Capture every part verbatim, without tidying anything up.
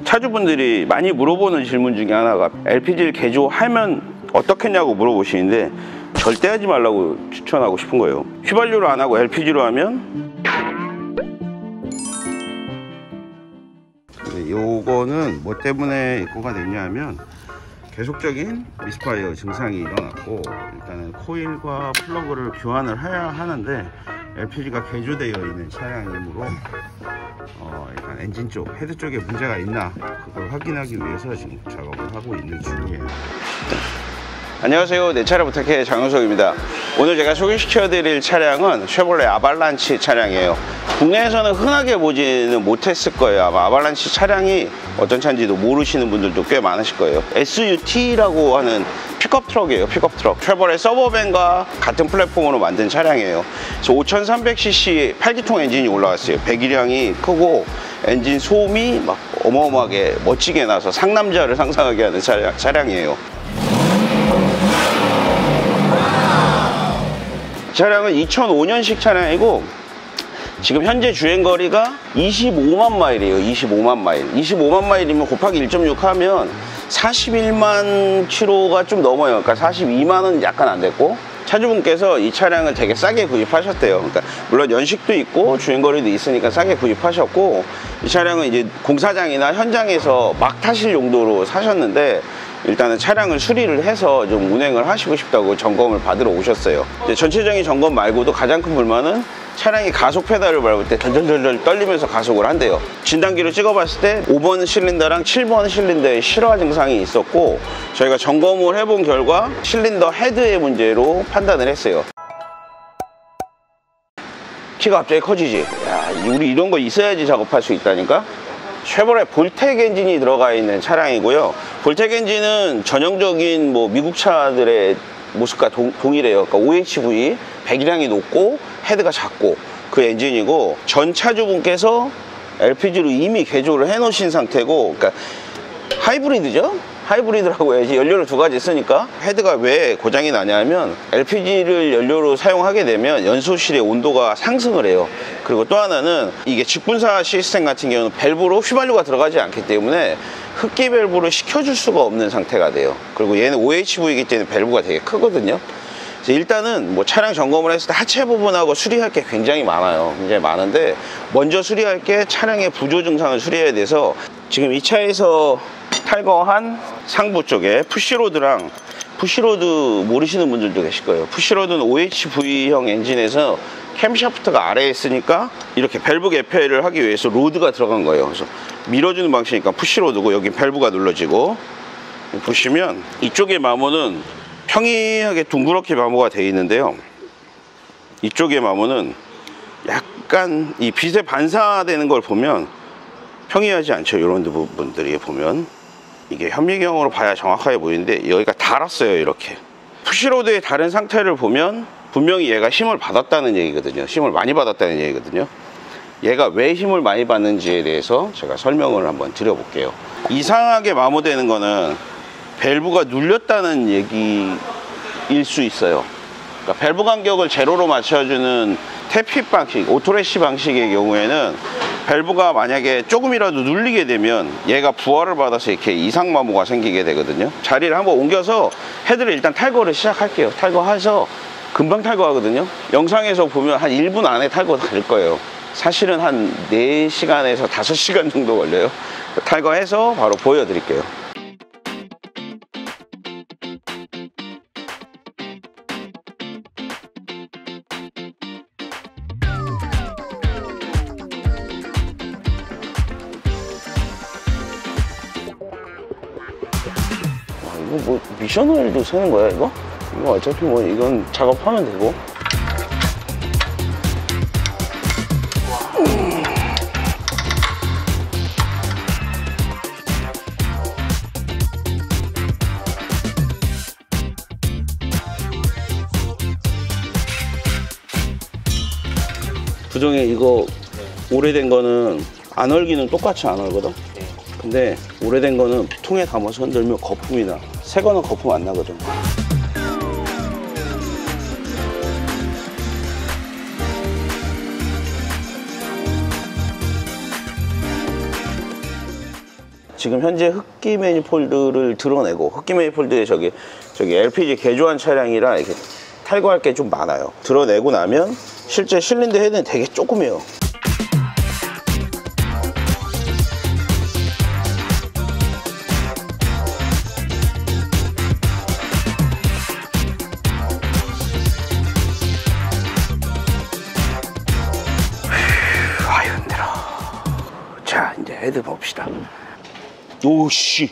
차주분들이 많이 물어보는 질문 중에 하나가 엘피지를 개조하면 어떻겠냐고 물어보시는데 절대 하지 말라고 추천하고 싶은 거예요. 휘발유로 안 하고 엘피지로 하면 요거는 뭐 때문에 입고가 됐냐 하면 계속적인 미스파이어 증상이 일어났고 일단은 코일과 플러그를 교환을 해야 하는데 엘피지가 개조되어 있는 차량이므로 어 일단 엔진 쪽, 헤드 쪽에 문제가 있나 그걸 확인하기 위해서 지금 작업을 하고 있는 중이에요. 안녕하세요, 내 차를 부탁해 장윤석입니다. 오늘 제가 소개시켜 드릴 차량은 쉐보레 아발란치 차량이에요. 국내에서는 흔하게 보지는 못했을 거예요. 아마 아발란치 차량이 어떤 차인지도 모르시는 분들도 꽤 많으실 거예요. 에스유티라고 하는 픽업 트럭이에요. 픽업 트럭. 쉐보레 서버밴과 같은 플랫폼으로 만든 차량이에요. 그래서 오천삼백 씨씨 팔 기통 엔진이 올라왔어요. 배기량이 크고 엔진 소음이 막 어마어마하게 멋지게 나서 상남자를 상상하게 하는 차량, 차량이에요. 차량은 이천오 년식 차량이고 지금 현재 주행거리가 이십오만 마일이에요. 이십오만 마일. 이십오만 마일이면 곱하기 일 점 육 하면 사십일만 킬로미터가 좀 넘어요. 그러니까 사십이만 원 약간 안 됐고, 차주분께서 이 차량을 되게 싸게 구입하셨대요. 그러니까 물론 연식도 있고 주행거리도 있으니까 싸게 구입하셨고, 이 차량은 이제 공사장이나 현장에서 막 타실 용도로 사셨는데 일단은 차량을 수리를 해서 좀 운행을 하시고 싶다고 점검을 받으러 오셨어요. 이제 전체적인 점검 말고도 가장 큰 불만은 차량이 가속 페달을 밟을 때 덜덜덜 떨리면서 가속을 한대요. 진단기로 찍어봤을 때 오 번 실린더랑 칠 번 실린더에 실화 증상이 있었고, 저희가 점검을 해본 결과 실린더 헤드의 문제로 판단을 했어요. 키가 갑자기 커지지. 야, 우리 이런 거 있어야지 작업할 수 있다니까. 쉐보레 볼텍 엔진이 들어가 있는 차량이고요. 볼텍 엔진은 전형적인 뭐 미국 차들의 모습과 동, 동일해요. 그러니까 오에이치브이, 배기량이 높고 헤드가 작고 그 엔진이고, 전 차주분께서 엘피지로 이미 개조를 해 놓으신 상태고, 그러니까 하이브리드죠? 하이브리드라고 해야지. 연료를 두 가지 쓰니까. 헤드가 왜 고장이 나냐면 엘피지를 연료로 사용하게 되면 연소실의 온도가 상승을 해요. 그리고 또 하나는 이게 직분사 시스템 같은 경우는 밸브로 휘발유가 들어가지 않기 때문에 흡기 밸브를 식혀줄 수가 없는 상태가 돼요. 그리고 얘는 오에이치브이이기 때문에 밸브가 되게 크거든요. 일단은 뭐 차량 점검을 했을 때 하체 부분하고 수리할 게 굉장히 많아요. 굉장히 많은데 먼저 수리할 게 차량의 부조 증상을 수리해야 돼서, 지금 이 차에서 탈거한 상부 쪽에 푸시로드랑, 푸시로드 모르시는 분들도 계실 거예요. 푸시로드는 오에이치브이형 엔진에서 캠샤프트가 아래에 있으니까 이렇게 밸브 개폐를 하기 위해서 로드가 들어간 거예요. 그래서 밀어주는 방식이니까 푸시로드고, 여기 밸브가 눌러지고, 보시면 이쪽의 마모는 평이하게 둥그렇게 마모가 되어 있는데요, 이쪽의 마모는 약간 이 빛에 반사되는 걸 보면 평이하지 않죠. 이런 부분들이 보면 이게 현미경으로 봐야 정확하게 보이는데 여기가 닳았어요. 이렇게 푸시로드의 다른 상태를 보면 분명히 얘가 힘을 받았다는 얘기거든요. 힘을 많이 받았다는 얘기거든요. 얘가 왜 힘을 많이 받는지에 대해서 제가 설명을 한번 드려볼게요. 이상하게 마모되는 거는 밸브가 눌렸다는 얘기일 수 있어요. 그러니까 밸브 간격을 제로로 맞춰주는 탭핏 방식, 오토레시 방식의 경우에는 밸브가 만약에 조금이라도 눌리게 되면 얘가 부하를 받아서 이렇게 이상 마모가 생기게 되거든요. 자리를 한번 옮겨서 헤드를 일단 탈거를 시작할게요. 탈거해서 금방 탈거하거든요. 영상에서 보면 한 일 분 안에 탈거 다 될 거예요. 사실은 한 네 시간에서 다섯 시간 정도 걸려요. 탈거해서 바로 보여드릴게요. 이거 뭐 미션 오일도 쓰는 거야 이거? 이거 어차피 뭐 이건 작업하면 되고. 부정에 이거 오래된 거는 안 얼기는 똑같이 안 얼거든. 근데 오래된 거는 통에 담아서 흔들면 거품이 나. 새 거는 거품 안 나거든. 지금 현재 흡기 매니폴드를 드러내고, 흡기 매니폴드에 저기 저기 엘피지 개조한 차량이라 이렇게 탈거할 게 좀 많아요. 드러내고 나면 실제 실린더 헤드는 되게 조그매요. 아유 힘들어. 자 이제 헤드 봅시다. 오씨,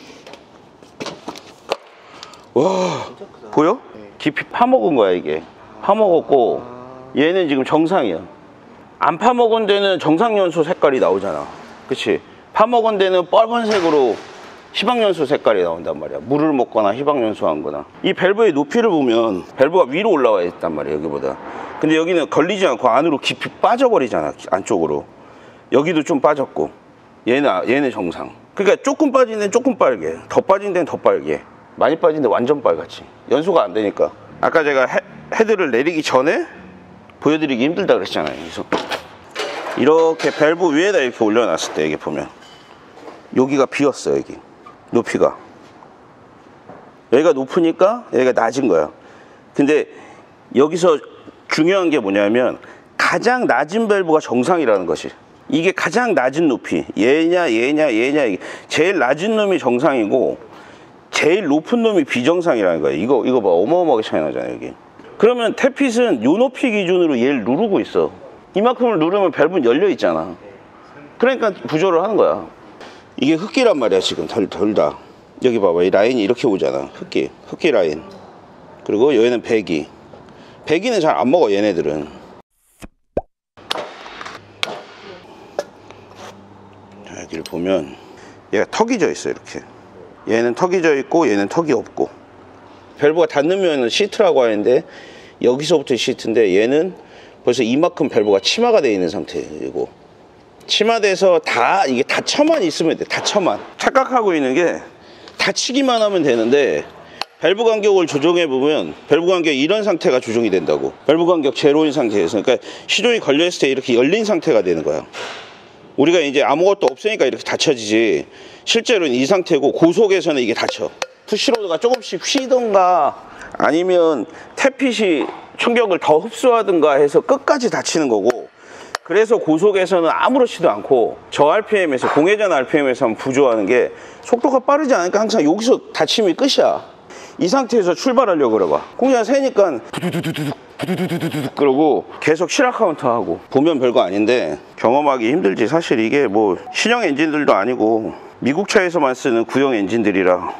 와 보여? 깊이 파먹은 거야 이게. 파먹었고 얘는 지금 정상이야. 안 파먹은 데는 정상연소 색깔이 나오잖아, 그치? 파먹은 데는 빨간색으로 희박연소 색깔이 나온단 말이야. 물을 먹거나 희박연소한 거나. 이 밸브의 높이를 보면 밸브가 위로 올라와 있단 말이야 여기보다. 근데 여기는 걸리지 않고 안으로 깊이 빠져버리잖아, 안쪽으로. 여기도 좀 빠졌고, 얘는 얘는 정상. 그러니까 조금 빠진 데는 조금 빨개, 더 빠진 데는 더 빨개, 많이 빠진 데 완전 빨갛지. 연소가 안 되니까. 아까 제가 헤, 헤드를 내리기 전에 보여드리기 힘들다 그랬잖아요. 그래서 이렇게 밸브 위에다 이렇게 올려놨을 때, 여기 보면 여기가 비었어. 여기 높이가, 여기가 높으니까 여기가 낮은 거야. 근데 여기서 중요한 게 뭐냐면 가장 낮은 밸브가 정상이라는 것이. 이게 가장 낮은 높이, 얘냐 얘냐 얘냐, 이게 제일 낮은 놈이 정상이고 제일 높은 놈이 비정상이라는 거예요. 이거 이거 봐, 어마어마하게 차이 나잖아요 여기. 그러면 태핏은 요 높이 기준으로 얘를 누르고 있어. 이만큼을 누르면 밸브는 열려 있잖아. 그러니까 부조를 하는 거야. 이게 흡기란 말이야 지금. 덜, 덜 다 여기 봐봐, 이 라인이 이렇게 오잖아. 흡기 흡기 라인. 그리고 여기는 배기. 배기는 잘 안 먹어 얘네들은. 여기를 보면 얘가 턱이 져 있어 이렇게. 얘는 턱이 져 있고 얘는 턱이 없고. 밸브가 닫으면 시트라고 하는데 여기서부터 시트인데 얘는 벌써 이만큼 밸브가 치마가 되어 있는 상태이고, 치마돼서 다 이게 닫혀만 있으면 돼. 닫혀만. 착각하고 있는 게 닫히기만 하면 되는데 밸브 간격을 조정해 보면 밸브 간격이 이런 상태가 조정이 된다고. 밸브 간격 제로인 상태에서. 그러니까 시동이 걸려있을 때 이렇게 열린 상태가 되는 거야. 우리가 이제 아무것도 없으니까 이렇게 닫혀지지, 실제로는 이 상태고 고속에서는 이게 닫혀. 푸시로드가 조금씩 휘던가 아니면 태핏이 충격을 더 흡수하든가 해서 끝까지 닫히는 거고, 그래서 고속에서는 아무렇지도 않고 저 알피엠에서, 공회전 알피엠에서 한번 부조하는 게 속도가 빠르지 않으니까 항상 여기서 닫힘이 끝이야. 이 상태에서 출발하려고 그래봐. 공회전 세니까 부두두두두둑 부두두두두둑 그러고 계속 실화 카운터 하고. 보면 별거 아닌데 경험하기 힘들지. 사실 이게 뭐 신형 엔진들도 아니고 미국 차에서만 쓰는 구형 엔진들이라.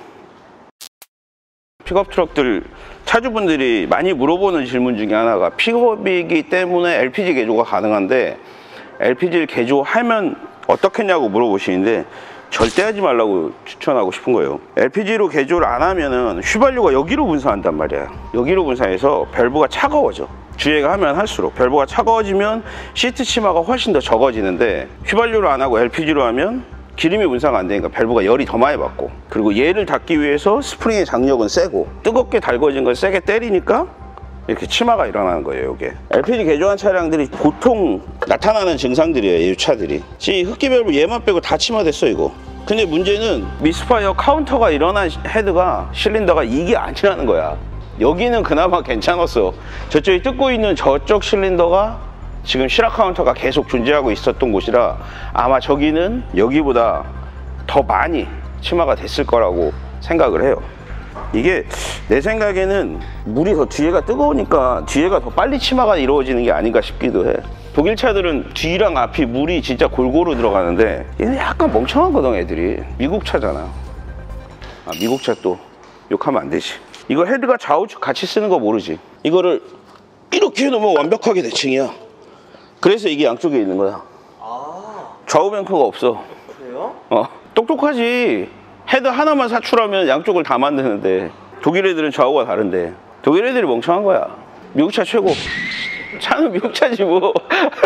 픽업 트럭들 차주분들이 많이 물어보는 질문 중에 하나가, 픽업이기 때문에 엘피지 개조가 가능한데 엘피지를 개조하면 어떻겠냐고 물어보시는데 절대 하지 말라고 추천하고 싶은 거예요. 엘피지로 개조를 안 하면은 휘발유가 여기로 분사한단 말이야. 여기로 분사해서 밸브가 차가워져. 주행을 하면 할수록 밸브가 차가워지면 시트 치마가 훨씬 더 적어지는데, 휘발유로 안 하고 엘피지로 하면 기름이 분사가 안 되니까 밸브가 열이 더 많이 받고, 그리고 얘를 닫기 위해서 스프링의 장력은 세고 뜨겁게 달궈진 걸 세게 때리니까 이렇게 치마가 일어나는 거예요. 이게 엘피지 개조한 차량들이 보통 나타나는 증상들이에요. 이 차들이. 지금 흡기 밸브 얘만 빼고 다 치마됐어 이거. 근데 문제는 미스파이어 카운터가 일어난 헤드가, 실린더가 이게 아니라는 거야. 여기는 그나마 괜찮았어. 저쪽에 뜯고 있는 저쪽 실린더가 지금 실화 카운터가 계속 존재하고 있었던 곳이라 아마 저기는 여기보다 더 많이 치마가 됐을 거라고 생각을 해요. 이게 내 생각에는 물이 더 뒤에가 뜨거우니까 뒤에가 더 빨리 치마가 이루어지는 게 아닌가 싶기도 해. 독일 차들은 뒤랑 앞이 물이 진짜 골고루 들어가는데 얘는 약간 멍청하거든 애들이. 미국 차잖아. 아, 미국 차 또 욕하면 안 되지. 이거 헤드가 좌우측 같이 쓰는 거 모르지. 이거를 이렇게 해놓으면 완벽하게 대칭이야. 그래서 이게 양쪽에 있는 거야. 아, 좌우 뱅크가 없어. 그래요? 어, 똑똑하지. 헤드 하나만 사출하면 양쪽을 다 만드는데 독일 애들은 좌우가 다른데. 독일 애들이 멍청한 거야. 미국 차 최고. 차는 미국 차지 뭐.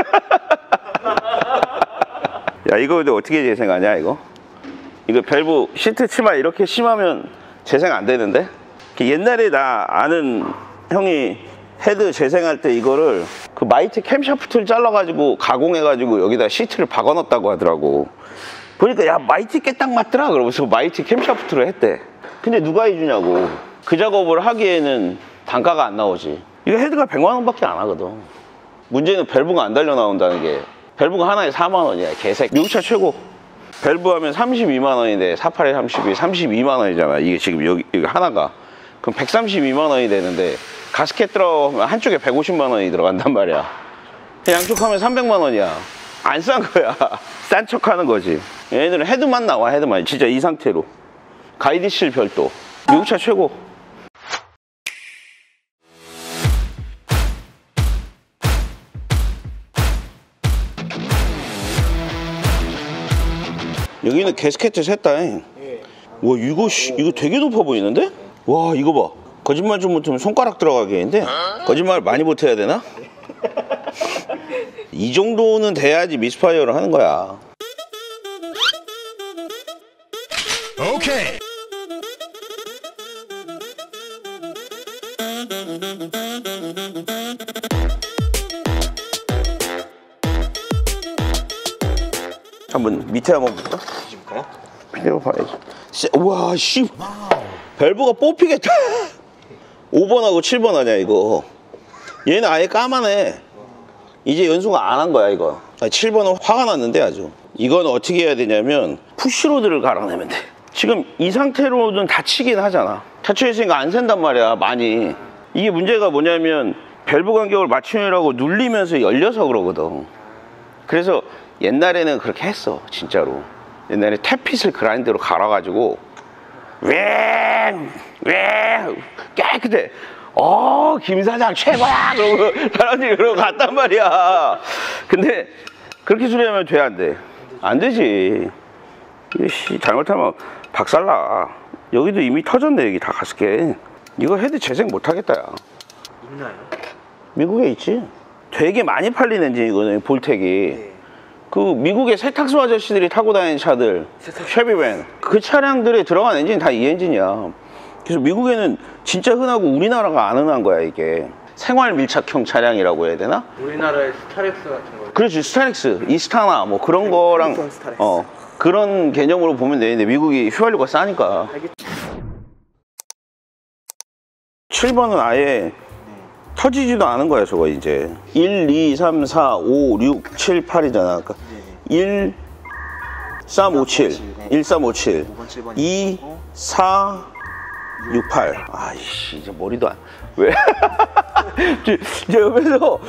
야, 이거 근데 어떻게 재생하냐 이거? 이거 밸브 시트 치마 이렇게 심하면 재생 안 되는데? 옛날에 나 아는 형이 헤드 재생할 때 이거를 그 마이트 캠샤프트를 잘라가지고 가공해가지고 여기다 시트를 박아놨다고 하더라고. 보니까 야 마이티 꽤 딱 맞더라 그러면서 마이티 캠샤프트를 했대. 근데 누가 해주냐고. 그 작업을 하기에는 단가가 안 나오지. 이거 헤드가 백만 원밖에 안 하거든. 문제는 밸브가 안 달려 나온다는 게. 밸브가 하나에 사만 원이야 개색. 미국차 최고. 밸브 하면 삼십이만 원인데 사십팔에 삼십이 삼십이만 원이잖아. 이게 지금 여기 이거 하나가. 그럼 백삼십이만 원이 되는데 가스켓 들어가면 한쪽에 백오십만 원이 들어간단 말이야. 양쪽 하면 삼백만 원이야. 안 싼 거야. 싼 척 하는 거지. 얘네들은 헤드만 나와. 헤드만. 진짜 이 상태로. 가이드실 별도. 미국차 최고. 여기는 게스켓을 샜다. 와 이거 씨, 이거 되게 높아 보이는데? 와 이거 봐. 거짓말 좀 못하면 손가락 들어가겠는데? 거짓말 많이 못해야 되나? 이 정도는 돼야지 미스파이어를 하는 거야. 오케이. 한번 밑에 한번 볼까? 뒤집을까요? 밑에 봐야지. 우와 씨. 밸브가 뽑히겠다. 오 번하고 칠 번 하냐 이거. 얘는 아예 까만해. 이제 연수가 안 한 거야 이거. 칠 번은 화가 났는데 아주. 이건 어떻게 해야 되냐면 푸시로드를 갈아내면 돼. 지금 이 상태로는 닫히긴 하잖아. 닫혀있으니까 안 샌단 말이야 많이. 이게 문제가 뭐냐면 밸브 간격을 맞추느라고 눌리면서 열려서 그러거든. 그래서 옛날에는 그렇게 했어 진짜로. 옛날에 탭핏을 그라인더로 갈아가지고 웽! 웽! 깨끗해. 어, 김 사장 최고야! 그러고 사람들이 그러고 갔단 말이야. 근데 그렇게 수리하면 돼, 안 돼? 안 되지. 이거 씨, 잘못하면 박살나. 여기도 이미 터졌네, 여기 다 가스켓. 이거 헤드 재생 못 하겠다, 야. 있나요? 미국에 있지. 되게 많이 팔린 엔진이거든, 볼텍이. 네. 그 미국의 세탁소 아저씨들이 타고 다니는 차들, 쉐비밴, 그 차량들에 들어간 엔진이 다 이 엔진이야. 그래서 미국에는 진짜 흔하고 우리나라가 안 흔한 거야 이게. 생활 밀착형 차량이라고 해야 되나? 우리나라의 스타렉스 같은 거. 그렇지, 스타렉스, 이스타나 뭐 그런 네, 거랑 어 그런 개념으로 보면 되는데 미국이 휘발유가 싸니까. 칠 번은 아예 네. 터지지도 않은 거야 저거 이제. 일, 이, 삼, 사, 오, 육, 칠, 팔이잖아. 그러니까 네. 일, 삼, 오, 칠, 네. 일, 삼, 오, 칠, 이, 사, 육, 팔. 아이씨, 이제 머리도 안. 왜? 이제 옆에서.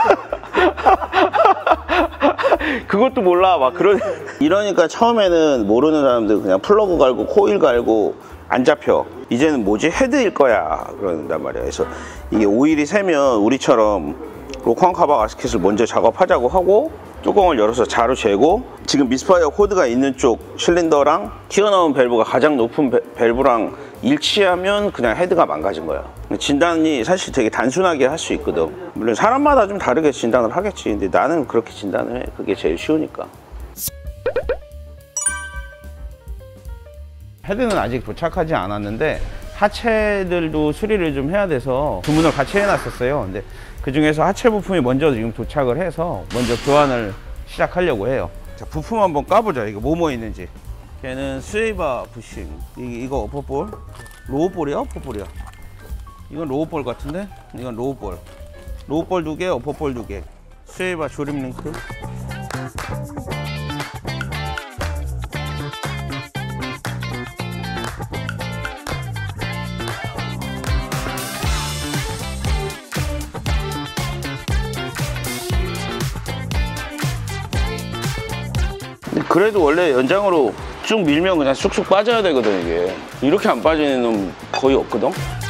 그것도 몰라. 막 그런. 이러니까 처음에는 모르는 사람들 그냥 플러그 갈고 코일 갈고 안 잡혀. 이제는 뭐지? 헤드일 거야. 그런단 말이야. 그래서 이게 오일이 새면 우리처럼 로컨 카바 가스켓을 먼저 작업하자고 하고 뚜껑을 열어서 자루 재고 지금 미스파이어 코드가 있는 쪽 실린더랑 튀어나온 밸브가 가장 높은 배, 밸브랑 일치하면 그냥 헤드가 망가진 거야. 진단이 사실 되게 단순하게 할 수 있거든. 물론 사람마다 좀 다르게 진단을 하겠지. 근데 나는 그렇게 진단을 해. 그게 제일 쉬우니까. 헤드는 아직 도착하지 않았는데 하체들도 수리를 좀 해야 돼서 주문을 같이 해놨었어요. 근데 그 중에서 하체 부품이 먼저 지금 도착을 해서 먼저 교환을 시작하려고 해요. 자, 부품 한번 까보자. 이거 뭐뭐 있는지. 걔는 스웨이바 부싱. 이, 이거 어퍼볼. 로우볼이야? 어퍼볼이야? 이건 로우볼 같은데? 이건 로우볼. 로우볼 두 개, 어퍼볼 두 개. 스웨이바 조립 링크. 그래도 원래 연장으로 쭉 밀면 그냥 쑥쑥 빠져야 되거든 이게. 이렇게 안 빠지는 놈 거의 없거든.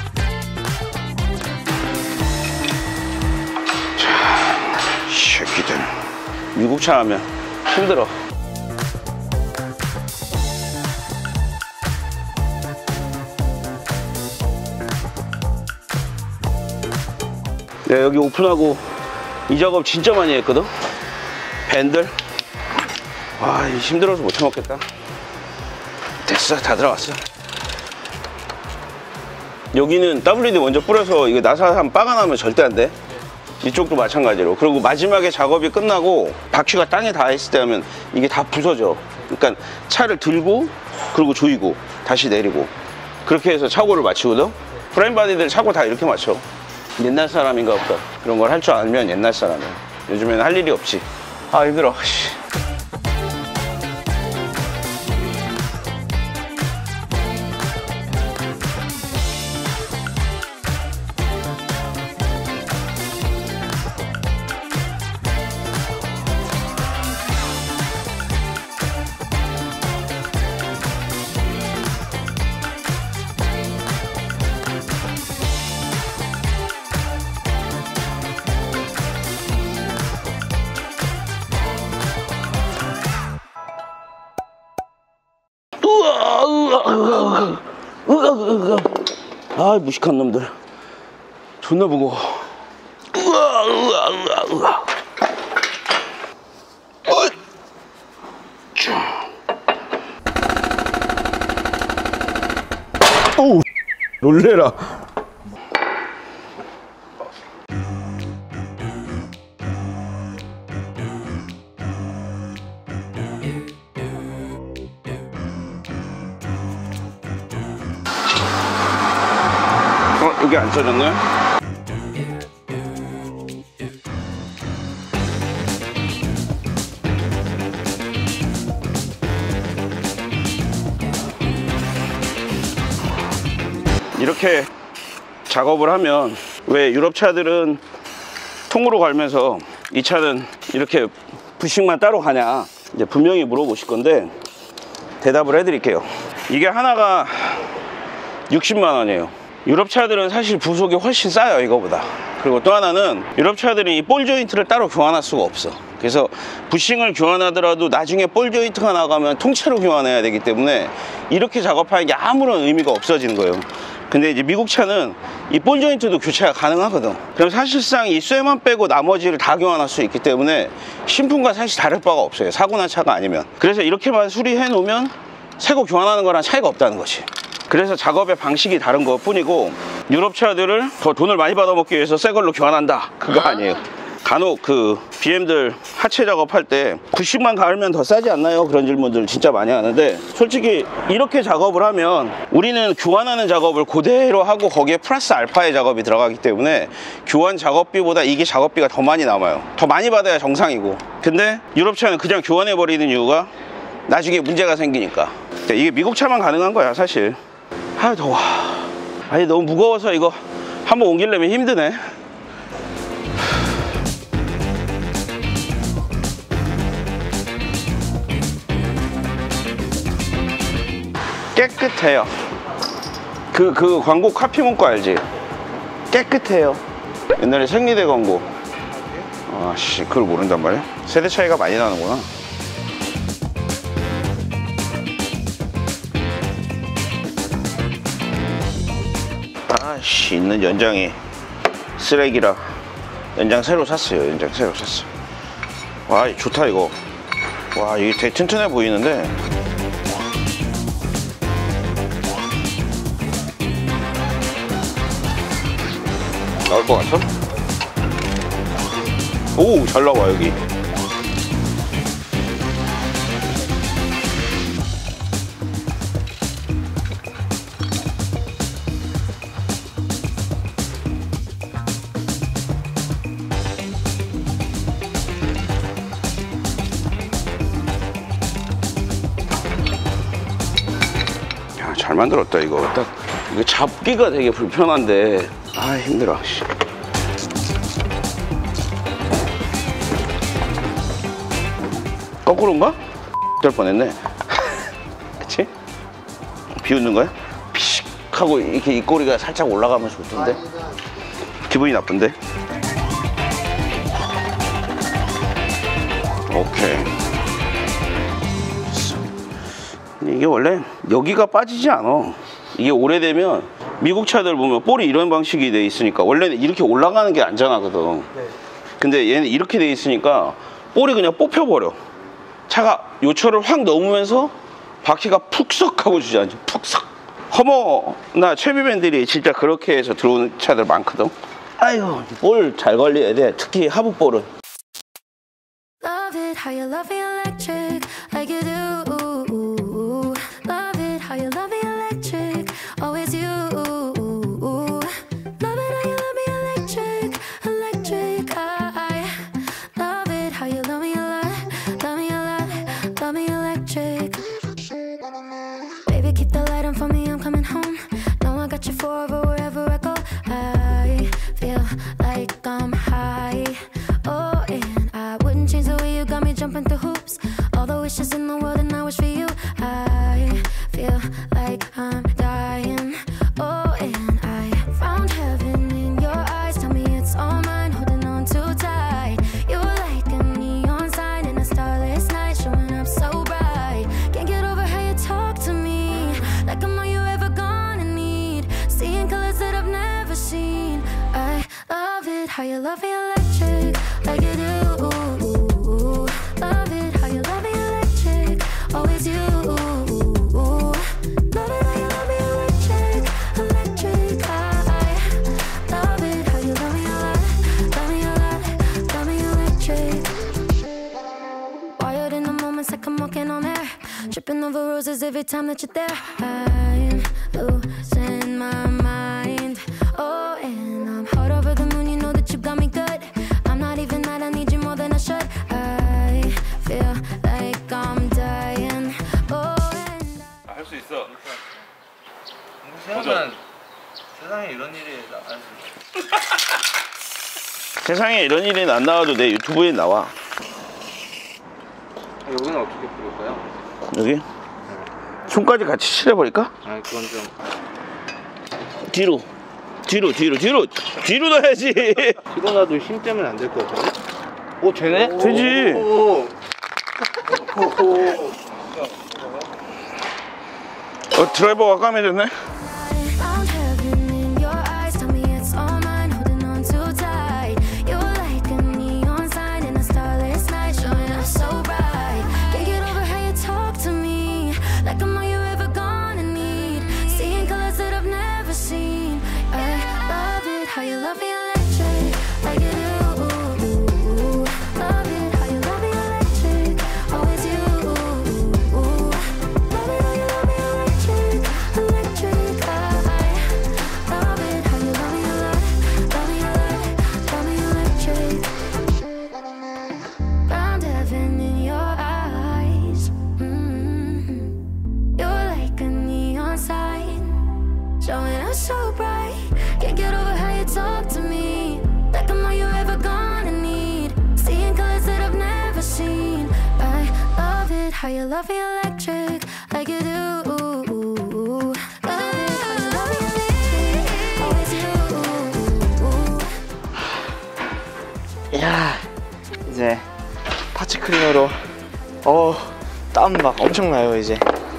자, 새끼들 미국차 하면 힘들어. 내가 여기 오픈하고 이 작업 진짜 많이 했거든. 밴들. 와, 힘들어서 못 해먹겠다. 됐어, 다 들어갔어. 여기는 더블유디 먼저 뿌려서 이거 나사함 빠가 나면 절대 안 돼. 이쪽도 마찬가지로. 그리고 마지막에 작업이 끝나고 바퀴가 땅에 닿아 있을 때 하면 이게 다 부서져. 그러니까 차를 들고 그리고 조이고 다시 내리고 그렇게 해서 차고를 맞추거든. 프레임 바디들 차고 다 이렇게 맞춰. 옛날 사람인가 보다. 그런 걸 할 줄 알면 옛날 사람이야. 요즘에는 할 일이 없지. 아 힘들어. 우와, 우와, 우와, 우와, 우와. 아, 무식한 놈들. 존나 무거워. 우와, 우와, 우와, 우와. 어우, 놀래라. 어, 여기 안 써졌네? 이렇게 작업을 하면 왜 유럽 차들은 통으로 갈면서 이 차는 이렇게 부식만 따로 가냐 이제 분명히 물어보실 건데 대답을 해드릴게요. 이게 하나가 육십만 원이에요. 유럽 차들은 사실 부속이 훨씬 싸요 이거보다. 그리고 또 하나는 유럽 차들이 이 볼 조인트를 따로 교환할 수가 없어. 그래서 부싱을 교환하더라도 나중에 볼 조인트가 나가면 통째로 교환해야 되기 때문에 이렇게 작업하는 게 아무런 의미가 없어지는 거예요. 근데 이제 미국 차는 이 볼 조인트도 교체가 가능하거든. 그럼 사실상 이 쇠만 빼고 나머지를 다 교환할 수 있기 때문에 신품과 사실 다를 바가 없어요. 사고 난 차가 아니면. 그래서 이렇게만 수리해 놓으면 새거 교환하는 거랑 차이가 없다는 거지. 그래서 작업의 방식이 다른 것 뿐이고 유럽 차들을 더 돈을 많이 받아먹기 위해서 새 걸로 교환한다 그거 아니에요. 간혹 그 비엠들 하체 작업할 때 구십만 갈면 더 싸지 않나요? 그런 질문들 진짜 많이 하는데 솔직히 이렇게 작업을 하면 우리는 교환하는 작업을 그대로 하고 거기에 플러스 알파의 작업이 들어가기 때문에 교환 작업비보다 이게 작업비가 더 많이 남아요. 더 많이 받아야 정상이고. 근데 유럽 차는 그냥 교환해 버리는 이유가 나중에 문제가 생기니까. 이게 미국 차만 가능한 거야 사실. 아 더워. 아니 너무 무거워서 이거 한번 옮기려면 힘드네. 깨끗해요. 그, 그 광고 카피 문구 알지? 깨끗해요. 옛날에 생리대 광고. 아씨 그걸 모른단 말이야? 세대 차이가 많이 나는구나. 아씨 있는 연장이 쓰레기라 연장 새로 샀어요. 연장 새로 샀어. 와 좋다 이거. 와 이게 되게 튼튼해 보이는데 나올 것 같아? 오 잘 나와 여기. 잘 만들었다 이거. 딱 이거 잡기가 되게 불편한데 아 힘들어. 거꾸로인가? 될 뻔했네. 그치? 비웃는 거야? 피식 하고 이렇게 입꼬리가 살짝 올라가면 좋던데 기분이 나쁜데. 오케이. 이게 원래 여기가 빠지지 않아. 이게 오래되면 미국 차들 보면 볼이 이런 방식이 돼 있으니까 원래는 이렇게 올라가는 게 안전하거든. 네. 근데 얘는 이렇게 돼 있으니까 볼이 그냥 뽑혀버려. 차가 요철을 확 넘으면서 바퀴가 푹석 하고 주지 않지. 푹석. 허머나 채비밴들이 진짜 그렇게 해서 들어오는 차들 많거든. 아이고 볼 잘 관리해야 돼. 특히 하부 볼은. Love it how you love me electric like you do. run for me, I'm coming home. No, I got you forever wherever I go. I feel like I'm high. Oh, and I wouldn't change the way you got me jumping through hoops. All the wishes in the world and I wish for you. I feel like I'm dying. Oh, and I found heaven in your eyes. Tell me it's all mine, holding on too tight. You're like a neon sign in a starless night, showing up so bright. Can't get over how you talk to me, like I'm all you ever gonna need. Seeing colors that I've never seen. I love it how you love me electric, like you do. Love it how you love me electric, always you. Love it how you love me electric, electric. I love it how you love me a lot, love me a lot, love me electric. Wired in the moments like I'm walking on air, tripping over roses every time that you're there. I'm losing my mind. Oh, and I'm hot over the moon, you know that you got me good. I'm not even mad, I need you more than I should. I feel like I'm dying. Oh, and 아, 할 수 있어. 생각은 세상에 이런 일이 안 세상에 이런 일이 안 나와도 내 유튜브에 나와. 아, 여기는 어떻게 부를까요? 여기? 손까지 같이 칠해버릴까? 아, 그건 좀 뒤로 뒤로 뒤로 뒤로 뒤로 넣어야지. 뒤로 놔도 힘 때문에 안 될 것 같은데? 오, 되네? 되지. 오, 어, 드라이버가 까매졌네. found heaven in your eyes. Tell me it's all mine, holding on too tight. You're like a neon sign in a starless night, showing up so bright. Can't get over how you talk to me, like I'm all you ever gonna need. Seeing colors that I've never seen. I love it how you love me electric, like you do. Love it how you love me electric, always you. Love it how you love me electric, electric. I love it how you love me a lot, love me a lot, love me electric. Found heaven in your eyes. Mm-hmm. You're like a neon sign, showing up so bright. Can't get over how you talk to me, like I'm all you ever gonna need. Seeing colors that I've never seen. I love it how you love me electric, like you do. Love it how you love me electric, always you. 야, 이제 파츠 클리너로 어, 땀 막 엄청나요 이제.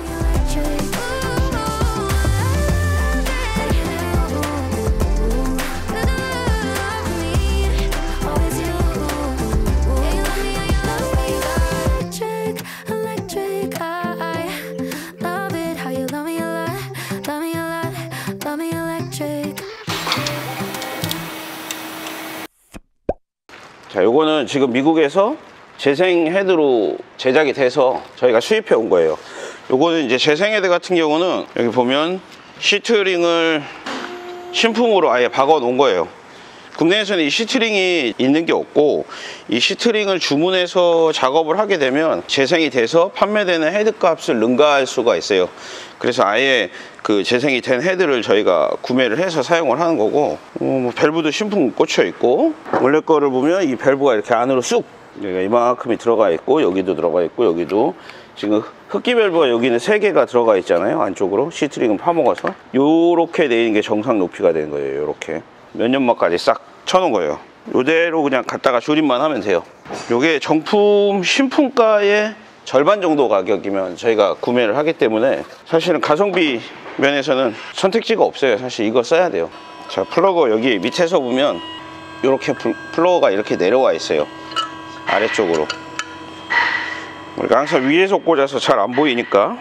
자, 요거는 지금 미국에서 재생 헤드로 제작이 돼서 저희가 수입해 온 거예요. 요거는 이제 재생 헤드 같은 경우는 여기 보면 시트링을 신품으로 아예 박아 놓은 거예요. 국내에서는 이 시트링이 있는 게 없고, 이 시트링을 주문해서 작업을 하게 되면 재생이 돼서 판매되는 헤드 값을 능가할 수가 있어요. 그래서 아예 그 재생이 된 헤드를 저희가 구매를 해서 사용을 하는 거고, 어, 뭐 밸브도 신품 꽂혀 있고, 원래 거를 보면 이 밸브가 이렇게 안으로 쑥 여기가 이만큼이 들어가 있고, 여기도 들어가 있고, 여기도 지금 흡기 밸브가 여기는 세 개가 들어가 있잖아요. 안쪽으로 시트링은 파먹어서 요렇게 돼 있는 게 정상 높이가 되는 거예요. 요렇게 몇 년마까지 싹 쳐놓은 거예요. 요대로 그냥 갖다가 조립만 하면 돼요. 요게 정품 신품가의 절반 정도 가격이면 저희가 구매를 하기 때문에 사실은 가성비 면에서는 선택지가 없어요. 사실 이거 써야 돼요. 자, 플러그 여기 밑에서 보면 이렇게 플러그가 이렇게 내려와 있어요. 아래쪽으로. 우리가 항상 위에서 꽂아서 잘 안 보이니까.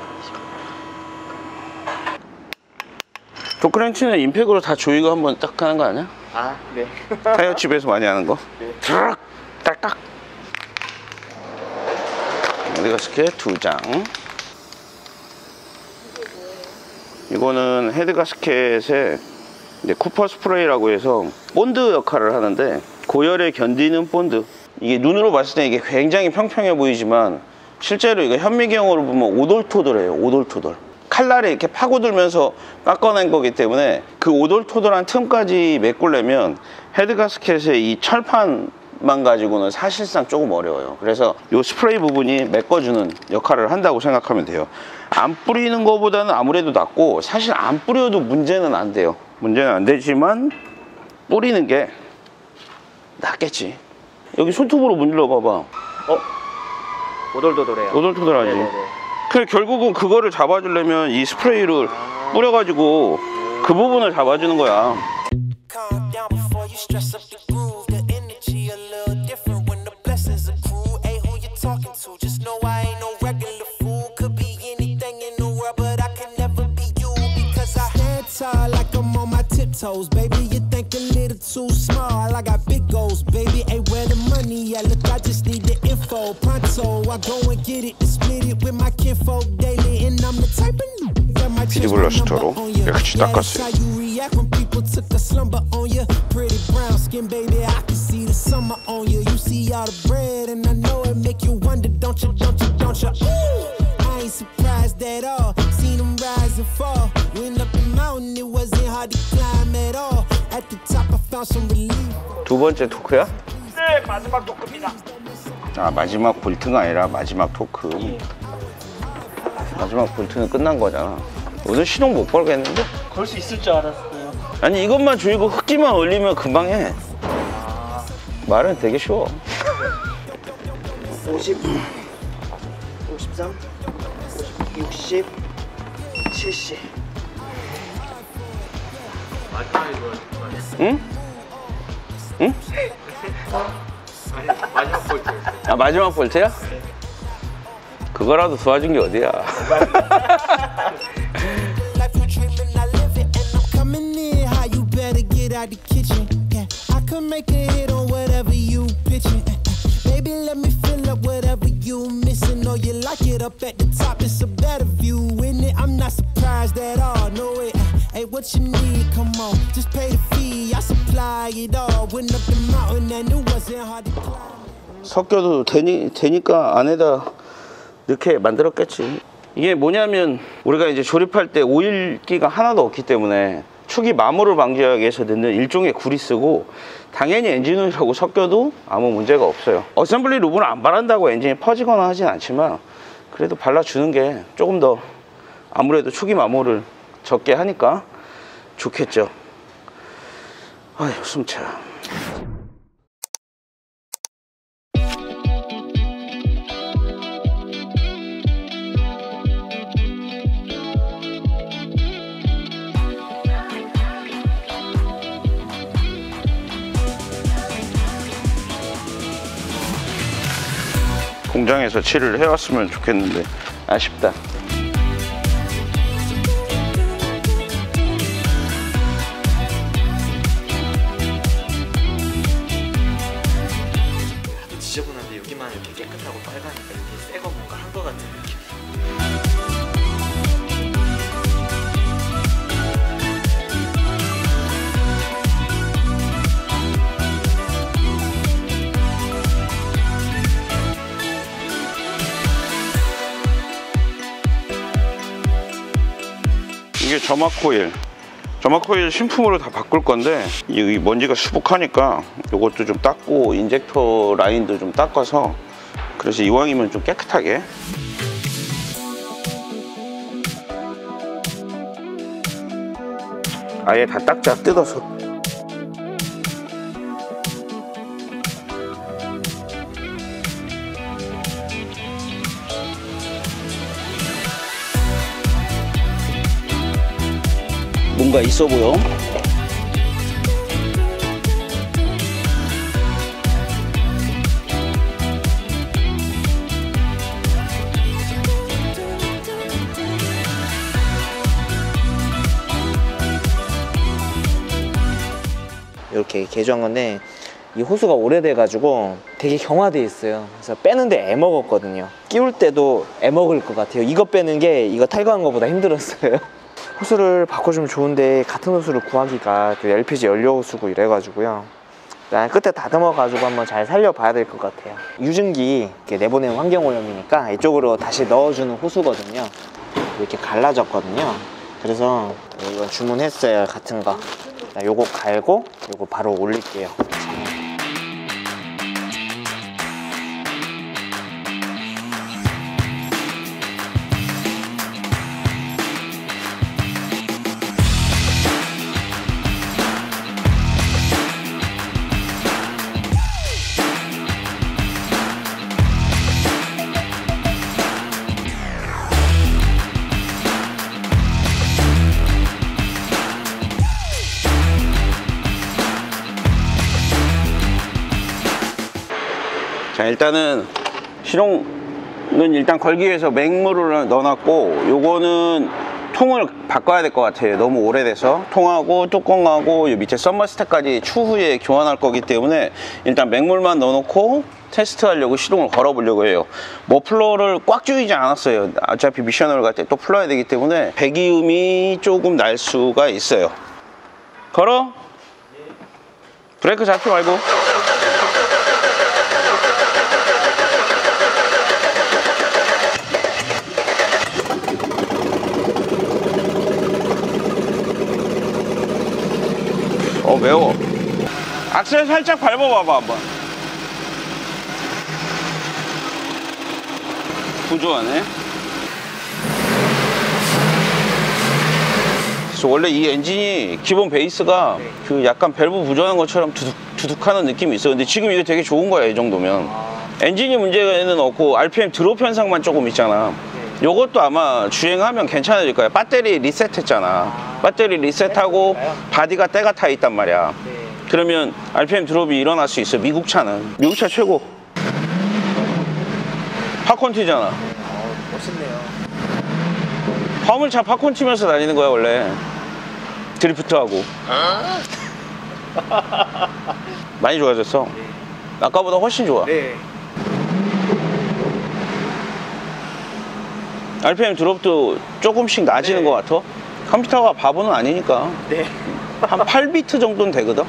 토크렌치는 임팩으로 다 조이고 한번 딱 하는 거 아니야? 아, 네. 타이어 집에서 많이 하는 거. 네. 드락 딱딱. 헤드 가스켓 두 장. 이거는 헤드 가스켓에 이제 쿠퍼 스프레이라고 해서 본드 역할을 하는데, 고열에 견디는 본드. 이게 눈으로 봤을 때 이게 굉장히 평평해 보이지만 실제로 이거 현미경으로 보면 오돌토돌해요. 오돌토돌. 칼날에 이렇게 파고들면서 깎아낸 거기 때문에 그 오돌토돌한 틈까지 메꾸려면 헤드 가스켓의 이 철판만 가지고는 사실상 조금 어려워요. 그래서 이 스프레이 부분이 메꿔주는 역할을 한다고 생각하면 돼요. 안 뿌리는 것보다는 아무래도 낫고, 사실 안 뿌려도 문제는 안 돼요. 문제는 안 되지만 뿌리는 게 낫겠지. 여기 손톱으로 문질러 봐봐. 어? 오돌도돌해요. 오돌토돌하지. 그래, 결국은 그거를 잡아주려면 이 스프레이를 뿌려가지고 그 부분을 잡아주는 거야. Calm down before you stress up the groove. The energy a little different when the blessings accrue. Hey, who you talking to? Just know I ain't no regular fool. Could be anything in the world, but I can never be you because I stand tall like I'm on my tiptoes, baby. You think a little too small? I got big goals, baby. Hey, where the money at? Look, I just need the info. Pronto, I go and get it and split it with my kinfolk daily, and I'm the type of 비디블러스터로 같이 닦았어요. when people took a slumber on you. Pretty brown skin, baby, I can see the summer on you. You see all the bread, and I know it make you wonder, don't you, don't you, don't you? Ooh, I ain't surprised at all. Seen them rise and fall. Went up the mountain, it wasn't hard to climb at all. At the top, I found some relief. 두 번째 토크야? 네, 마지막 토크입니다. 아, 마지막 볼트가 아니라 마지막 토크. 마지막 볼트는 끝난 거잖아. 오늘 시동 못 걸겠는데? 걸 수 있을 줄 알았어요. 아니, 이것만 줄이고 흡기만 올리면 금방 해. 아... 말은 되게 쉬워. 오십, 오십삼, 오십, 육십, 칠십. 응? 응? 마지막 볼트. 아, 마지막 볼트야? 그거라도 도와준 게 어디야. Life you dreaming, I live it, and I'm coming in. How you better get out the kitchen? Yeah, I could make a hit on whatever you pitching. Baby, let me fill up whatever you missing. Or you like it up at the top, it's a better view in it. I'm not surprised at all. No way. Hey, what you need? Come on, just pay the fee. I supply it all. Went up the mountain and it wasn't hard to climb. 섞여도 되니, 되니까 안에다 이렇게 만들었겠지. 이게 뭐냐면 우리가 이제 조립할 때 오일기가 하나도 없기 때문에 축이 마모를 방지하기 위해서 넣는 일종의 구리스고, 당연히 엔진오일하고 섞여도 아무 문제가 없어요. 어셈블리 루브는 안 바른다고 엔진이 퍼지거나 하진 않지만 그래도 발라주는 게 조금 더 아무래도 축이 마모를 적게 하니까 좋겠죠. 아휴, 숨차. 공장에서 칠을 해왔으면 좋겠는데 아쉽다. 지저분한데 여기만 이렇게 깨끗하고 빨가니까 이렇게 새거 뭔가 한 거 같은 느낌. 이게 점막 코일. 점막 코일 신품으로 다 바꿀 건데 이 먼지가 수북하니까 이것도 좀 닦고 인젝터 라인도 좀 닦아서, 그래서 이왕이면 좀 깨끗하게. 아예 다 닦자, 뜯어서. 뭔가 있어 보여. 이렇게 개조한 건데 이 호수가 오래돼 가지고 되게 경화돼 있어요. 그래서 빼는데 애먹었거든요. 끼울 때도 애먹을 것 같아요. 이거 빼는 게 이거 탈거한 것보다 힘들었어요. 호수를 바꿔주면 좋은데 같은 호수를 구하기가 엘피지 연료 호수고 이래가지고요. 일단 끝에 다듬어 가지고 한번 잘 살려봐야 될 것 같아요. 유증기 내보내는 환경오염이니까 이쪽으로 다시 넣어주는 호수거든요. 이렇게 갈라졌거든요. 그래서 이건 주문했어요. 같은 거. 자, 요거 갈고 요거 바로 올릴게요. 자, 일단은 시동은 일단 걸기 위해서 맹물을 넣어놨고, 요거는 통을 바꿔야 될 것 같아요. 너무 오래돼서. 통하고 뚜껑하고 요 밑에 썸머스택까지 추후에 교환할 거기 때문에 일단 맹물만 넣어놓고 테스트 하려고 시동을 걸어 보려고 해요. 머플러를 꽉 조이지 않았어요. 어차피 미션을 갈 때 또 풀어야 되기 때문에 배기음이 조금 날 수가 있어요. 걸어. 브레이크 잡지 말고. 어, 매워. 악셀 살짝 밟아봐봐 한번. 부조하네. 그래서 원래 이 엔진이 기본 베이스가 그 약간 밸브 부조하는 것처럼 두둑, 두둑하는 느낌이 있어. 근데 지금 이거 되게 좋은 거야, 이 정도면. 엔진이 문제는 없고 알피엠 드롭 현상만 조금 있잖아. 요것도 아마 주행하면 괜찮아질 거야. 배터리 리셋했잖아. 배터리 리셋하고 바디가 때가 타 있단 말이야. 그러면 알피엠 드롭이 일어날 수 있어. 미국 차는. 미국 차 최고. 팝콘 튀잖아. 어, 멋있네요. 화물차 팝콘 튀면서 다니는 거야 원래. 드리프트하고. 많이 좋아졌어. 아까보다 훨씬 좋아. 네. 알피엠 드롭도 조금씩 낮아지는 네. 것 같아. 컴퓨터가 바보는 아니니까. 네. 한 팔 비트 정도는 되거든.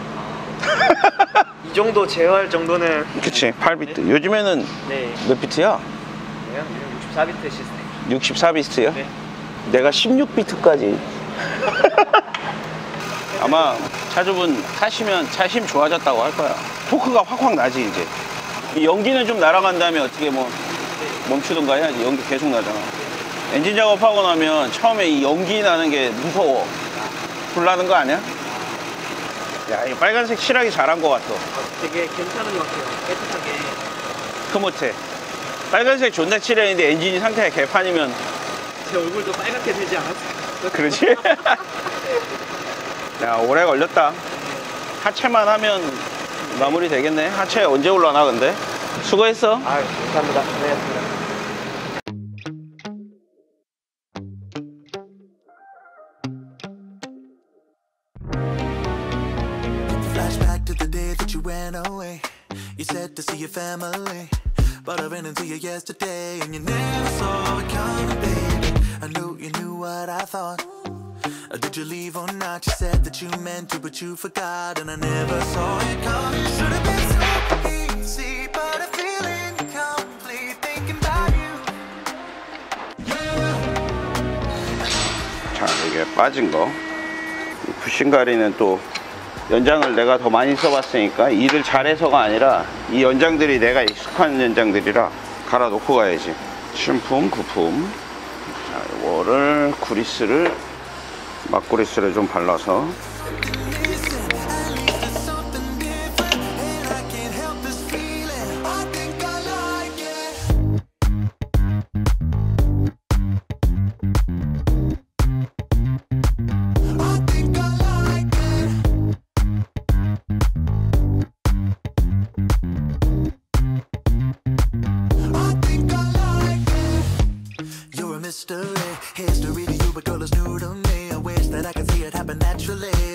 이 정도 제어할 정도는. 그치, 팔 비트. 요즘에는 네. 몇 비트야? 네, 육십사 비트 시스템. 육십사 비트야? 네. 내가 십육 비트까지. 아마 차주분 타시면 차 힘 좋아졌다고 할 거야. 토크가 확확 나지 이제. 이 연기는 좀 날아간 다음에 어떻게 뭐 멈추든가 해야지. 연기 계속 나잖아. 엔진 작업하고 나면 처음에 이 연기 나는 게 무서워. 불나는 거 아니야? 야, 이 빨간색 칠하기 잘한 것 같아. 되게 괜찮은 것 같아요. 깨끗하게. 흐뭇해. 빨간색 존나 칠했는데 엔진이 상태가 개판이면. 제 얼굴도 빨갛게 되지 않았어요? 그러지? 야, 오래 걸렸다. 하체만 하면 마무리 되겠네. 하체 언제 올라나 근데? 수고했어. 아, 감사합니다. 고생하셨습니다. Flashback to the day that you went away. You said to see your family, but I ran into you yesterday, and you never saw it coming, baby. I knew you knew what I thought. Uh, Did you leave or not? You said that you meant to, but you forgot, and I never saw it coming. Should have been so easy, but I'm feeling complete thinking about you. 자, 이게 빠진 거. 이 쿠션가리는 또 연장을 내가 더 많이 써봤으니까 일을 잘해서가 아니라 이 연장들이 내가 익숙한 연장들이라 갈아 놓고 가야지. 신품, 부품. 자, 이거를 구리스를 막구리스를 좀 발라서. You're a mystery, history to you, but girl is new to me. I wish that I could see it happen naturally.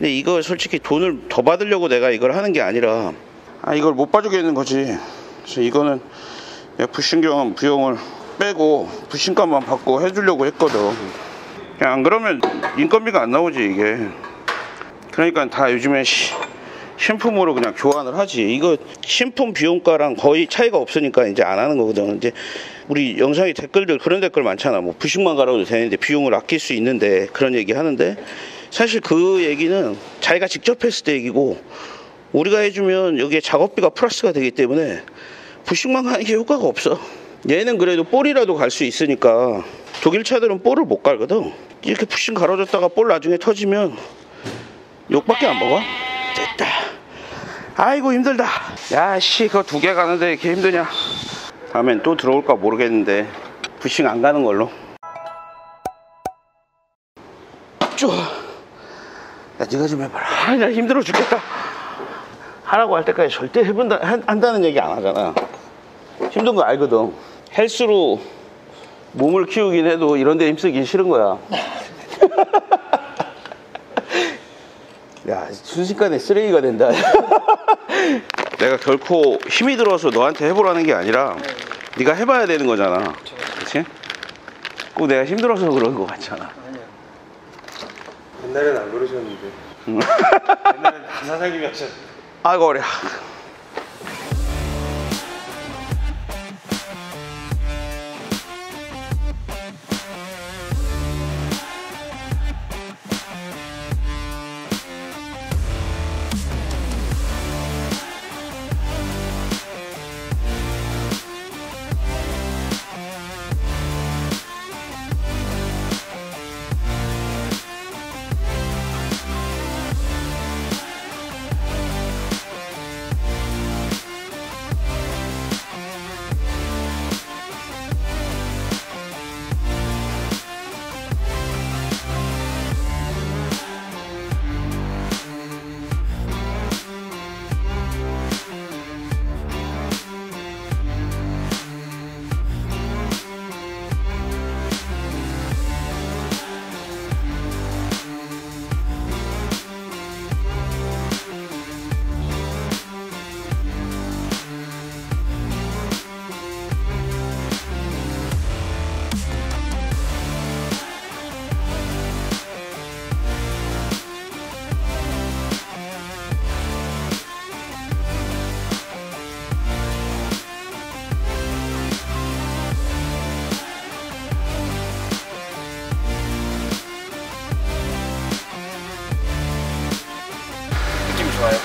근데 이거 솔직히 돈을 더 받으려고 내가 이걸 하는 게 아니라 아 이걸 못 봐주겠는 거지. 그래서 이거는 내가 부싱 교환 비용을 빼고 부싱값만 받고 해주려고 했거든. 그냥 안 그러면 인건비가 안 나오지 이게. 그러니까 다 요즘에 시, 신품으로 그냥 교환을 하지. 이거 신품 비용가랑 거의 차이가 없으니까 이제 안 하는 거거든. 이제 우리 영상에 댓글들 그런 댓글 많잖아. 뭐 부식만 갈아도 되는데 비용을 아낄 수 있는데 그런 얘기 하는데 사실 그 얘기는 자기가 직접 했을 때 얘기고 우리가 해주면 여기에 작업비가 플러스가 되기 때문에 부식만 가는 게 효과가 없어. 얘는 그래도 볼이라도 갈 수 있으니까 독일 차들은 볼을 못 갈거든. 이렇게 부식 갈아줬다가 볼 나중에 터지면 욕밖에 안 먹어. 됐다. 아이고 힘들다. 야씨 그거 두 개 가는데 이렇게 힘드냐. 다음엔 또 들어올까 모르겠는데 부싱 안 가는 걸로. 좋아. 야 니가 좀 해봐라. 아, 나 힘들어 죽겠다. 하라고 할 때까지 절대 해본다 한, 한다는 얘기 안 하잖아. 힘든 거 알거든. 헬스로 몸을 키우긴 해도 이런 데 힘쓰기 싫은 거야. 야 순식간에 쓰레기가 된다. 내가 결코 힘이 들어서 너한테 해보라는 게 아니라 네가 해봐야 되는 거잖아. 그치? 꼭 내가 힘들어서 그런 거 같잖아. 옛날엔 안 그러셨는데. 옛날엔 사장님이 하셨. 아이고 어려. 좋아요.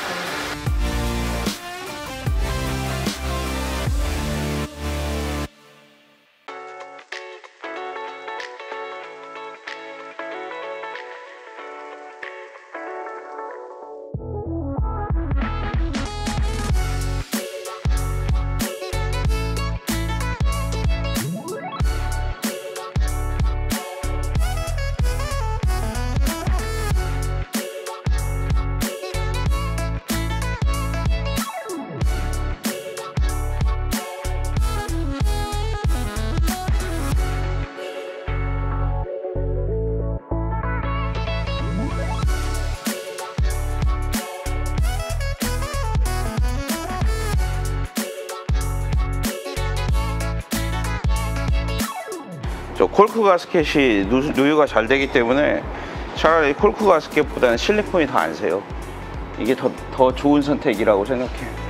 저 콜크 가스켓이 누, 누유가 잘 되기 때문에 차라리 콜크 가스켓보다는 실리콘이 더 안 새요. 이게 더, 더 좋은 선택이라고 생각해.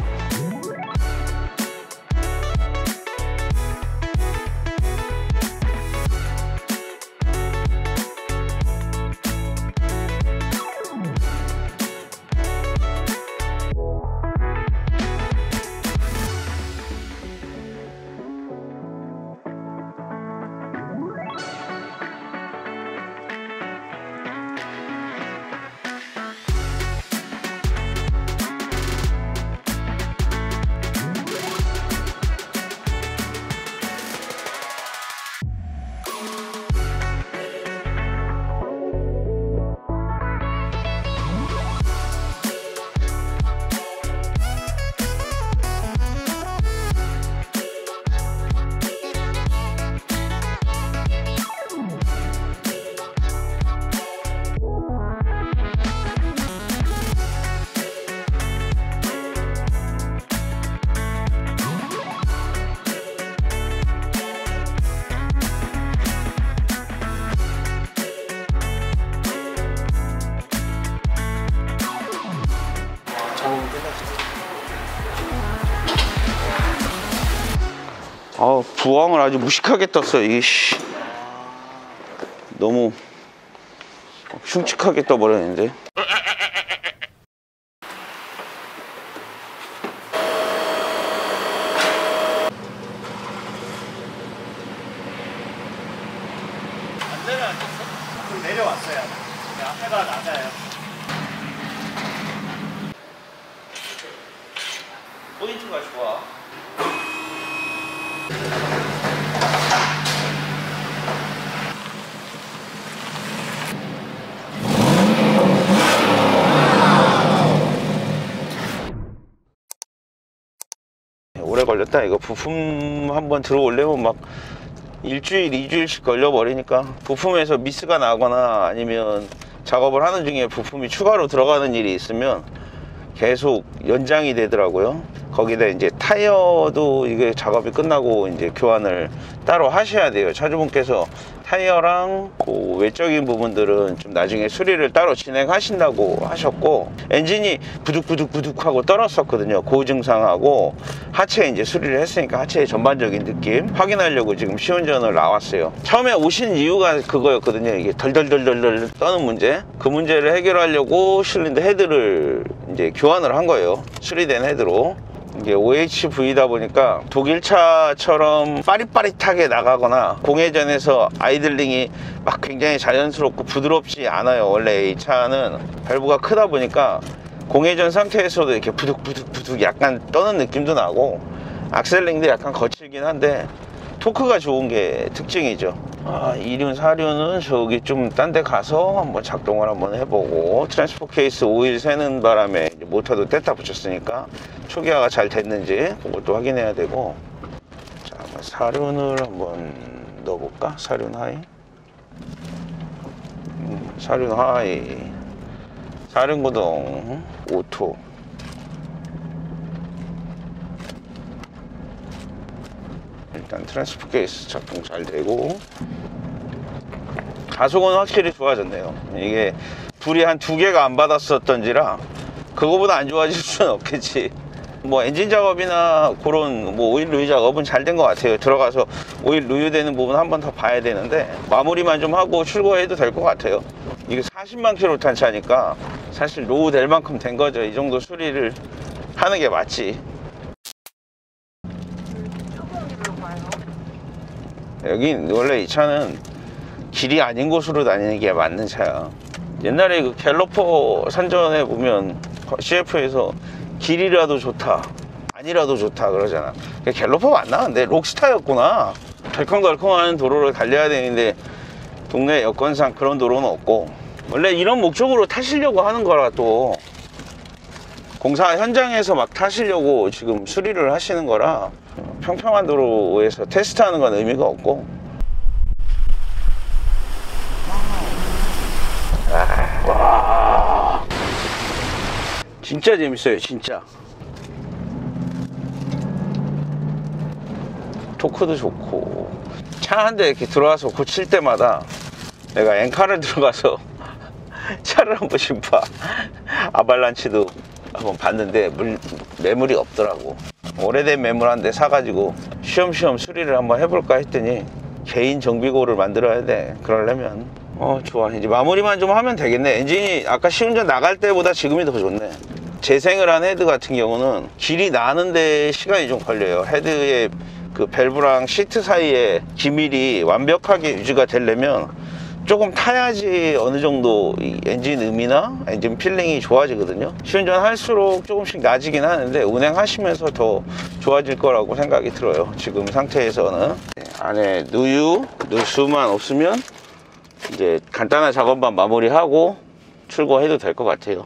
아, 부항을 아주 무식하게 떴어요. 이게 씨. 너무 흉측하게 떠버렸는데. 안전은 안 됐어? 좀 내려왔어요. 앞에가 낮아요. 포인트가 좋아. 오래 걸렸다. 이거 부품 한번 들어올려면 막 일주일, 이주일씩 걸려버리니까 부품에서 미스가 나거나 아니면 작업을 하는 중에 부품이 추가로 들어가는 일이 있으면 계속 연장이 되더라고요. 거기다 이제 타이어도 이게 작업이 끝나고 이제 교환을 따로 하셔야 돼요. 차주분께서 타이어랑 그 외적인 부분들은 좀 나중에 수리를 따로 진행하신다고 하셨고, 엔진이 부둑부둑부둑 하고 떨었었거든요. 그 증상하고 하체 이제 수리를 했으니까 하체의 전반적인 느낌 확인하려고 지금 시운전을 나왔어요. 처음에 오신 이유가 그거였거든요. 이게 덜덜덜덜덜 떠는 문제, 그 문제를 해결하려고 실린더 헤드를 이제 교환을 한 거예요. 수리된 헤드로. 이게 오에이치브이다 보니까 독일차처럼 빠릿빠릿하게 나가거나 공회전에서 아이들링이 막 굉장히 자연스럽고 부드럽지 않아요. 원래 이 차는 밸브가 크다 보니까 공회전 상태에서도 이렇게 부둑부둑부둑 약간 떠는 느낌도 나고 악셀링도 약간 거칠긴 한데 토크가 좋은 게 특징이죠. 아, 이륜, 사륜은 저기 좀 딴 데 가서 한번 작동을 한번 해보고, 트랜스포 케이스 오일 새는 바람에 이제 모터도 뗐다 붙였으니까 초기화가 잘 됐는지 그것도 확인해야 되고. 자, 사륜을 한번 넣어볼까? 사륜 하이. 음, 사륜 하이. 사륜 구동 오토. 일단 트랜스포 케이스 작동 잘 되고, 가속은 확실히 좋아졌네요. 이게 불이 한 두 개가 안 받았었던지라 그거보다 안 좋아질 수는 없겠지. 뭐 엔진 작업이나 그런 뭐 오일 누유 작업은 잘 된 것 같아요. 들어가서 오일 누유되는 부분 한 번 더 봐야 되는데 마무리만 좀 하고 출고해도 될 것 같아요. 이게 사십만 킬로 탄 차니까 사실 로우 될 만큼 된 거죠. 이 정도 수리를 하는 게 맞지. 여긴 원래 이 차는 길이 아닌 곳으로 다니는 게 맞는 차야. 옛날에 그 갤러퍼 산전에 보면 씨에프에서 길이라도 좋다, 아니라도 좋다 그러잖아. 갤러퍼 맞나? 근데 록스타였구나. 덜컹덜컹하는 도로를 달려야 되는데 동네 여건상 그런 도로는 없고, 원래 이런 목적으로 타시려고 하는 거라 또 공사 현장에서 막 타시려고 지금 수리를 하시는 거라 평평한 도로에서 테스트하는 건 의미가 없고. 아, 와, 진짜 재밌어요. 진짜 토크도 좋고, 차 한 대 이렇게 들어와서 고칠 때마다 내가 엔카를 들어가서 차를 한 번씩 봐. 아발란치도 한번 봤는데 물, 매물이 없더라고. 오래된 매물 한 대 사가지고 쉬엄쉬엄 수리를 한번 해볼까 했더니 개인 정비고를 만들어야 돼. 그러려면 어 좋아. 이제 마무리만 좀 하면 되겠네. 엔진이 아까 시운전 나갈 때보다 지금이 더 좋네. 재생을 한 헤드 같은 경우는 길이 나는데 시간이 좀 걸려요. 헤드의 그 밸브랑 시트 사이에 기밀이 완벽하게 유지가 되려면 조금 타야지 어느 정도 이 엔진 음이나 엔진 필링이 좋아지거든요. 시운전 할수록 조금씩 나아지긴 하는데 운행하시면서 더 좋아질 거라고 생각이 들어요. 지금 상태에서는. 네, 안에 누유, 누수만 없으면 이제 간단한 작업만 마무리하고 출고해도 될 것 같아요.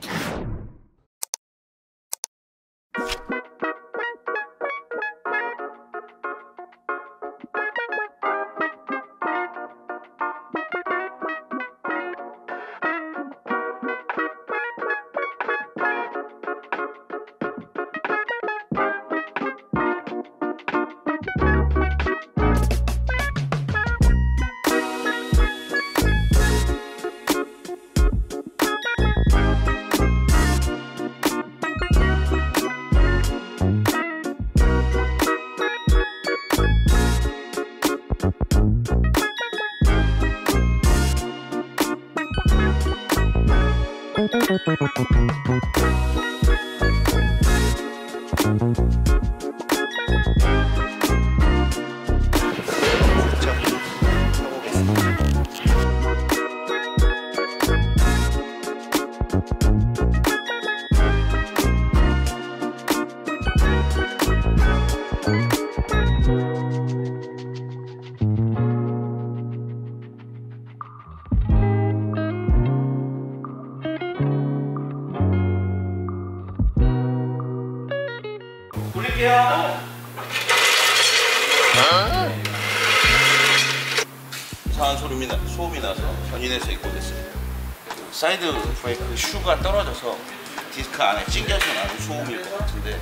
이상한 소음이, 나, 소음이 나서 견인해서 입고됐습니다. 사이드 브레이크 슈가 떨어져서 디스크 안에 찡겨서 나는 소음일 것 같은데.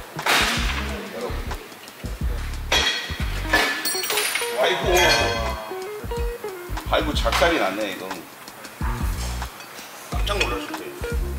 아이고, 아이고 작살이 났네 이건. 깜짝 놀랐을 거예요.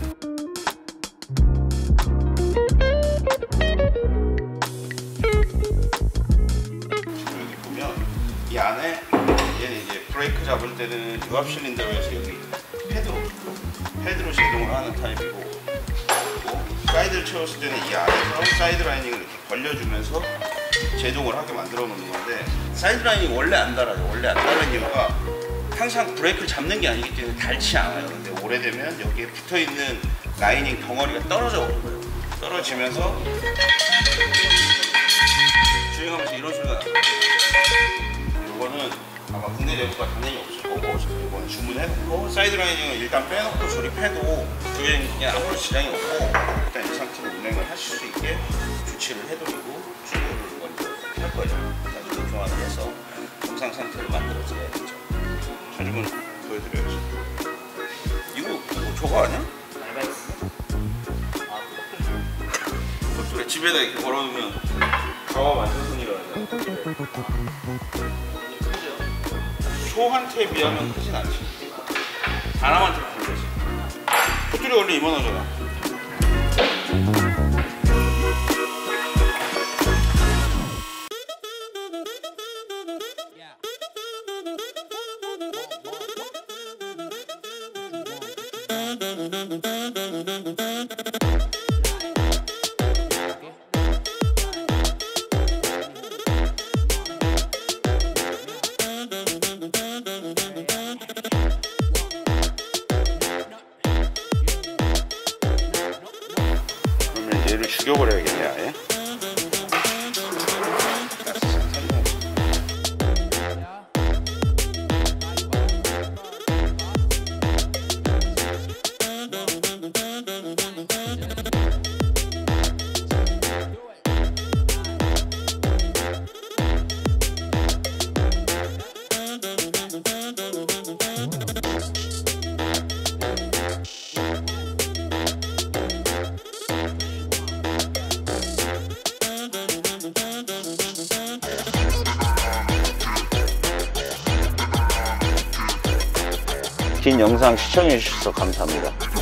여기 보면 이 안에 얘는 이제 브레이크 잡을 때는 유압 실린더에서 여기 패드로 패드로 제동을 하는 타입이고, 그리고 사이드를 채웠을 때는 이 안에서 사이드 라이닝을 이렇게 벌려주면서 제동을 하게 만들어 놓는 건데, 사이드 라이닝 원래 안 달아요. 원래 안 달는 이유가 항상 브레이크를 잡는 게 아니기 때문에 닳지 않아요. 근데 오래되면 여기에 붙어 있는 라이닝 덩어리가 떨어져 버려요. 떨어지면서 주행하면서 이런 소리가 나요. 이거는 아마 국내 내부가 당연히 없을 거고, 이건 주문해놓고 사이드 라이닝을 일단 빼놓고 조립해도 주행 그냥 아무런 지장이 없고, 일단 이 상태로 운행을 하실 수 있게 조치를 해드리고 주행을 먼저 할 거예요. 나중에 교환을 해서 정상 상태를 만들어줘야겠죠. 자주문 보여드려야지. 이거 뭐 저거 아니야? 그래, 집에다 이렇게 걸어놓으면 가와 완전손이라 하잖아. 소한테에 비하면 크진 않지. 사람한테 큰 거지. 호텔이 원래 이만하잖아. 그러면 얘를 죽여버려야겠네 아예. 긴 영상 시청해 주셔서 감사합니다.